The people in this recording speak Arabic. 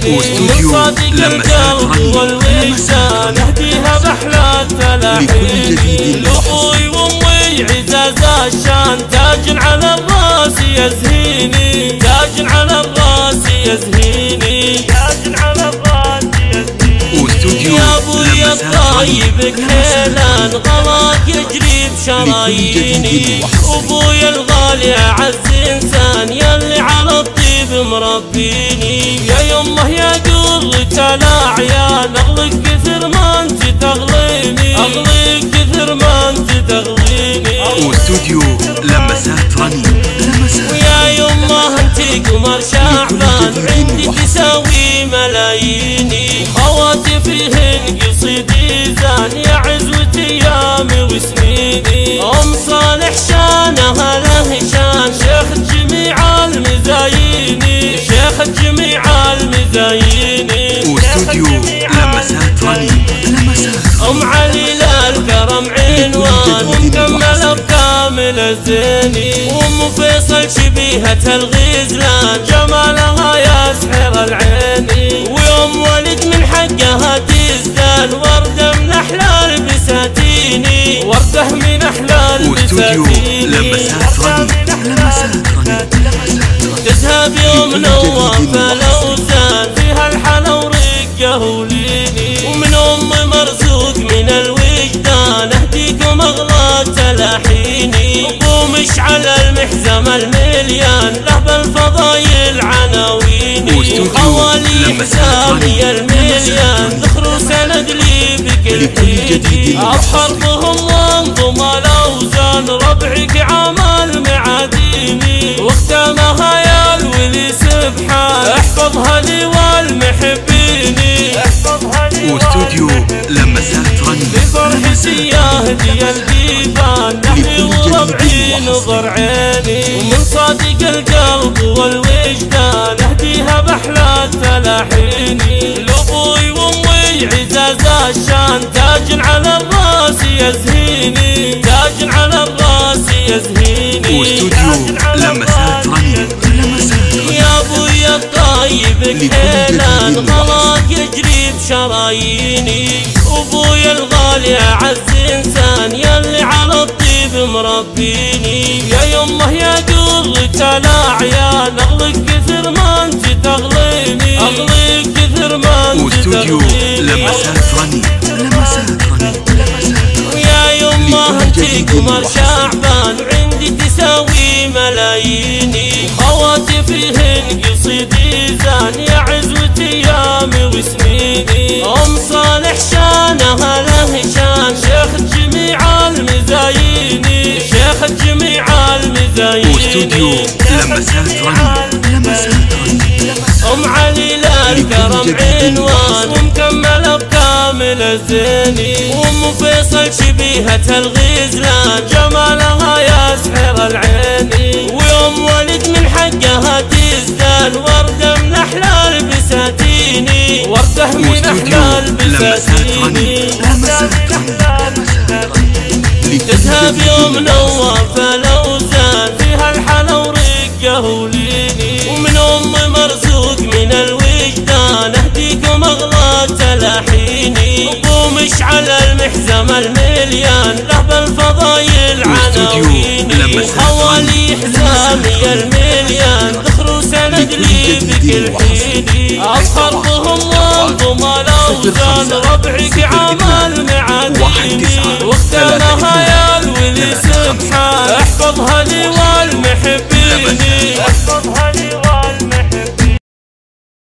من صادق القلب والوجدان نهديها بأحلى التلاحين. لأبوي وأمي عزاز الشان تاج على الراس يزهيني، تاج على الراس يزهيني، تاج على الراس يزهيني. يا ابوي الطيب كحيلان غلاك يجري بشراييني، ابوي الغالي اعز انسان يلي على الطيب مربيني. يا يمه يا قرة الاعيان اغلق كثر ما انت تغليني، اغلق كثر ما انت تغليني. واستوديو لمسات رنين، ويا يمه انت قمر شعبان عندي تساوي ملاييني، خواتي فيهن قصيدي زان يا عزوة ايامي وسنيني. ام صالح شانها له شان شيخ جميع المزاييني، شيخ جميع المزاييني. واستوديو لمسات رنين، ام علي للكرم عنوان ومكمله بكامل الزيني. وام فيصل شبيهة الغزلان جمالها يسحر العيني. ويوم ولد من حقها تزدان ورده من احلى البساتيني، ورده من احلى البساتيني. لمسات رنين، تذهب يوم نوافه الاوزان فيها الحلا ورقه وليني. ومن ام مرزوق من الوجدان اهديكم اغلى تلاحيني. ابو مشعل المحزم المليان له بالفضايل عناويني. خوالي حسامي المليان ذخر سند لي بكل حيني. افخرهم وانظم الاوزان ربعك عمل معاديني. واختامها يا الولي سبحان احفظها لي والمحبيني، احفظها لي. واستوديو لمسات رنين، بفرحتي يهدي الديفان نحري وربعي نظر عيني. ومن صادق القلب والوجدان اهديها باحلى التلاحيني. لابوي وامي عزاز الشان تاج على الراس يزهيني، تاج على الراس يزهيني. واستوديو لمسات رنين، يا ابوي الطيب كحيلان غلاك يجري بشراييني. ابوي الغالي اعز انسان يلي على الطيب مربيني. يا يمه يا قرة الاعيان اغلق كثر ما انت تغليني، اغلق كثر ما انت واستوديو تغليني. لمسات رنين، ويا يمه انت قمر شعبان عندي تساوي ملاييني. خواتي فيهن قصيدي زان يا عزوة ايامي وسنيني. ام صالح شانها له شان شيخ جميع المزاييني، شيخ جميع المزاييني. واستوديو لمسات رنين، ام علي للكرم عنوان ومكمله بكامل الزيني. وام فيصل شبيهة الغزلان جمالها يسحر العيني. ويوم ولد من حقها تزدان ورده من احلى البساتيني، ورده من احلى البساتيني. تذهب يوم نوافه الاوزان فيها الحلا ورقه وليني. ومن ام مرزوق من الوجدان اهديكم اغلى تلاحيني. ابو مشعل المحزم المليان له بالفضايل عناويني. وخوالي حسامي المليان ذخر سند لي بكل حيني. افخرهم وانظم الاوزان ربعك عمل معاديني. واختامها يا